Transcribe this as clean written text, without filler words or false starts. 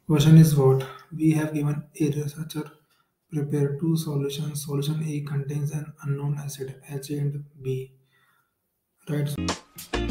Question is what? We have given a researcher prepare two solutions. Solution A contains an unknown acid H and B. Right?